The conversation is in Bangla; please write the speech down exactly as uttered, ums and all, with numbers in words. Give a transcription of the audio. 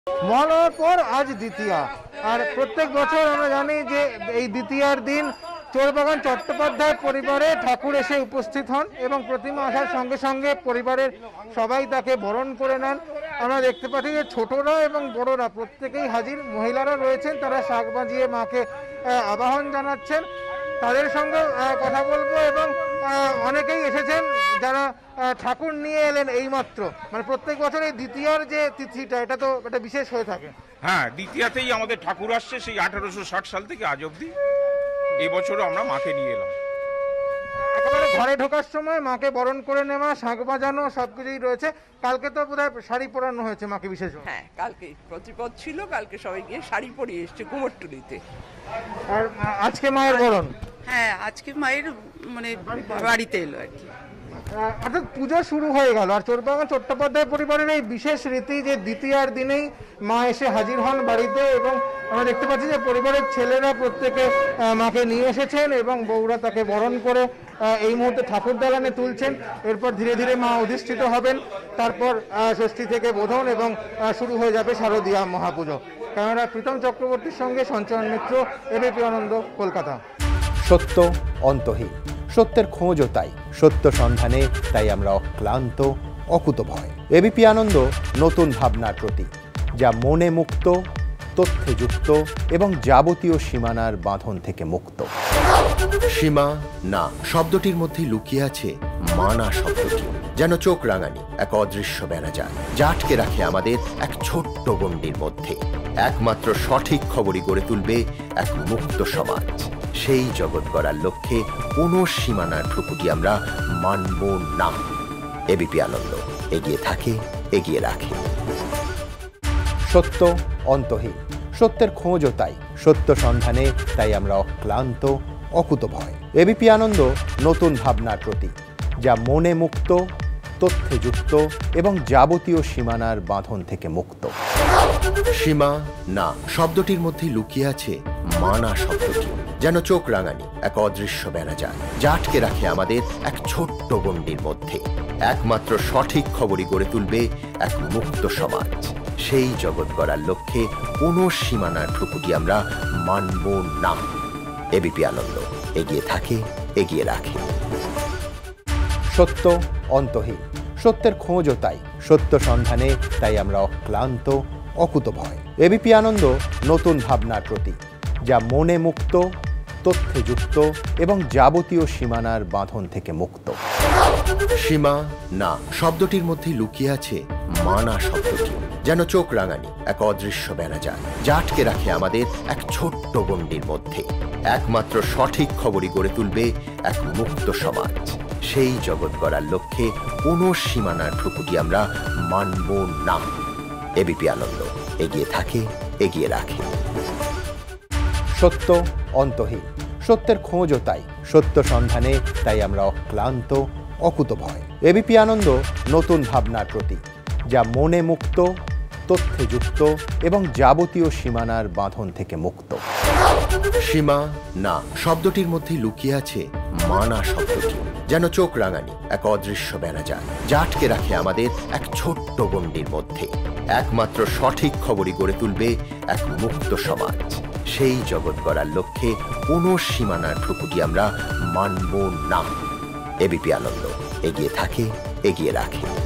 মহালয়ার পর আজ দ্বিতীয়া, আর প্রত্যেক বছর আমরা জানি যে এই দ্বিতীয়ার দিন চোরবাগান চট্টোপাধ্যায় পরিবারে ঠাকুর এসে উপস্থিত হন এবং প্রতিমা আসার সঙ্গে সঙ্গে পরিবারের সবাই তাকে বরণ করে নেন। আমরা দেখতে পাচ্ছি যে ছোটরা এবং বড়রা প্রত্যেকেই হাজির, মহিলারা রয়েছেন, তারা শাঁখ বাজিয়ে মাকে আবাহন জানাচ্ছেন। তাদের সঙ্গে কথা বলবো এবং অনেকেই এসেছেন যারা ঠাকুর নিয়ে এলেন এইমাত্র। মানে প্রত্যেক বছর এই দ্বিতীয়ার যে তিথিটা, এটা তো একটা বিশেষ হয়ে থাকে। হ্যাঁ, দ্বিতীয়াতেই আমাদের ঠাকুর আসছে সেই আঠারোশো ষাট সাল থেকে আজ অব্দি। এই বছরও আমরা মাকে নিয়ে এলাম। একেবারে ঘরে ঢোকার সময় মাকে বরণ করে নেওয়া, শাঁখ বাজানো সবকিছুই রয়েছে। কালকে তো বোধহয় শাড়ি পরানো হয়েছে মাকে বিশেষ। হ্যাঁ, কালকে প্রতিপদ ছিল, কালকে সবাই গিয়ে শাড়ি পরিয়ে এসছে কুমোরটুলিতে। আর আজকে মায়ের বরণ? হ্যাঁ, আজকে মায়ের মানে বাড়িতে এলো আর কি। অর্থাৎ পুজো শুরু হয়ে গেল, আর চোরবাগান চট্টোপাধ্যায় পরিবারের এই বিশেষ রীতি যে দ্বিতীয়ার দিনেই মা এসে হাজির হন বাড়িতে, এবং আমরা দেখতে পাচ্ছি যে পরিবারের ছেলেরা প্রত্যেকে মাকে নিয়ে এসেছেন এবং বউরা তাকে বরণ করে এই মুহূর্তে ঠাকুর দালানে তুলছেন। এরপর ধীরে ধীরে মা অধিষ্ঠিত হবেন, তারপর ষষ্ঠী থেকে বোধন এবং শুরু হয়ে যাবে শারদীয়া মহাপুজো। ক্যামেরা প্রীতম চক্রবর্তীর সঙ্গে সঞ্চয়ন মিত্র, এবিপি আনন্দ, কলকাতা। সত্য অন্তহীন, সত্যের খোঁজও তাই, সত্য সন্ধানে তাই আমরা অক্লান্ত, অকুতভয়। এবিপি আনন্দ নতুন ভাবনার প্রতীক, যা মনে মুক্ত, তথ্যে যুক্ত এবং যাবতীয় সীমানার বাঁধন থেকে মুক্ত। সীমা না শব্দটির মধ্যে লুকিয়ে আছে মানা শব্দটি, যেন চোখ রাঙানি এক অদৃশ্য বেড়াজাল, যা আটকে রাখে আমাদের এক ছোট্ট গণ্ডির মধ্যে। একমাত্র সঠিক খবরই গড়ে তুলবে এক মুক্ত সমাজ। সেই জগৎ গড়ার লক্ষ্যে কোনো সীমানার ঠুকুটি আমরা মানব না। এবিপি আনন্দ এগিয়ে থাকে, এগিয়ে রাখে। সত্য অন্তহীন, সত্যের খোঁজও তাই, সত্য সন্ধানে তাই আমরা অক্লান্ত, অকুতভয়। এবিপি আনন্দ নতুন ভাবনার প্রতীক, যা মনে মুক্ত, তথ্যে যুক্ত এবং যাবতীয় সীমানার বাঁধন থেকে মুক্ত। সীমা না শব্দটির মধ্যে লুকিয়ে আছে মানা শব্দটি, যেন চোখ রাঙানি এক অদৃশ্য বেড়াজাল, যা আটকে রাখে আমাদের এক ছোট্ট গণ্ডির মধ্যে। একমাত্র সঠিক খবরই গড়ে তুলবে এক মুক্ত সমাজ। সেই জগৎ গড়ার লক্ষ্যে কোনো সীমানার ঠুকুটি আমরা মানব না। এবিপি আনন্দ এগিয়ে থাকে, এগিয়ে রাখে। সত্য অন্তহীন, সত্যের খোঁজও তাই, সত্য সন্ধানে তাই আমরা অক্লান্ত, অকুতভয়। এবিপি আনন্দ নতুন ভাবনার প্রতীক, যা মনে মুক্ত, তথ্যে যুক্ত এবং যাবতীয় সীমানার বাঁধন থেকে মুক্ত। সীমা না শব্দটির মধ্যে লুকিয়ে আছে মানা শব্দটি, যেন চোখ রাঙানি এক অদৃশ্য বেড়াজাল, যা আটকে রাখে আমাদের এক ছোট্ট গণ্ডির মধ্যে। একমাত্র সঠিক খবরই গড়ে তুলবে এক মুক্ত সমাজ। সেই জগৎ গড়ার লক্ষ্যে কোনো সীমানার ঠুকুটি আমরা মানব না। এবিপি আনন্দ এগিয়ে থাকে, এগিয়ে রাখে। সত্য অন্তহীন, সত্যের খোঁজও তাই, সত্য সন্ধানে তাই আমরা অক্লান্ত, অকুতভয়। এবিপি আনন্দ নতুন ভাবনার প্রতীক, যা মনে মুক্ত, তথ্যে যুক্ত এবং যাবতীয় সীমানার বাঁধন থেকে মুক্ত। সীমা না শব্দটির মধ্যে লুকিয়ে আছে মানা শব্দটি, যেন চোখ রাঙানি এক অদৃশ্য বেড়াজাল, যা আটকে রাখে আমাদের এক ছোট্ট গণ্ডির মধ্যে। একমাত্র সঠিক খবরই গড়ে তুলবে এক মুক্ত সমাজ। সেই জগৎ গড়ার লক্ষ্যে কোনো সীমানার ঠুকুটি আমরা মানব না। এবিপি আনন্দ এগিয়ে থাকে, এগিয়ে রাখে।